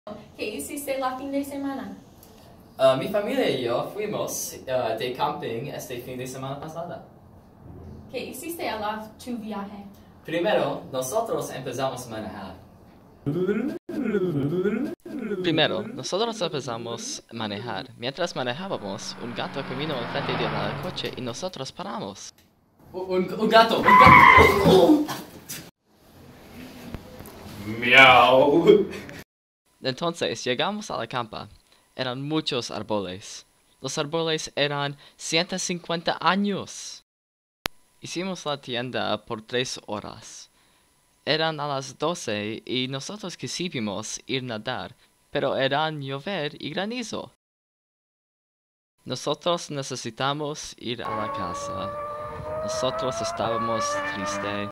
¿Qué hiciste la fin de semana? Mi familia y yo fuimos de camping este fin de semana pasada. ¿Qué hiciste a tu viaje? Primero, nosotros empezamos a manejar. Primero, nosotros empezamos a manejar. Mientras manejábamos, un gato caminó enfrente del coche y nosotros paramos. Un gato, un gato. Miau. Entonces llegamos a la campa. Eran muchos árboles. Los árboles eran 150 años. Hicimos la tienda por 3 horas. Eran a las 12 y nosotros quisimos ir nadar, pero eran llover y granizo. Nosotros necesitamos ir a la casa. Nosotros estábamos tristes.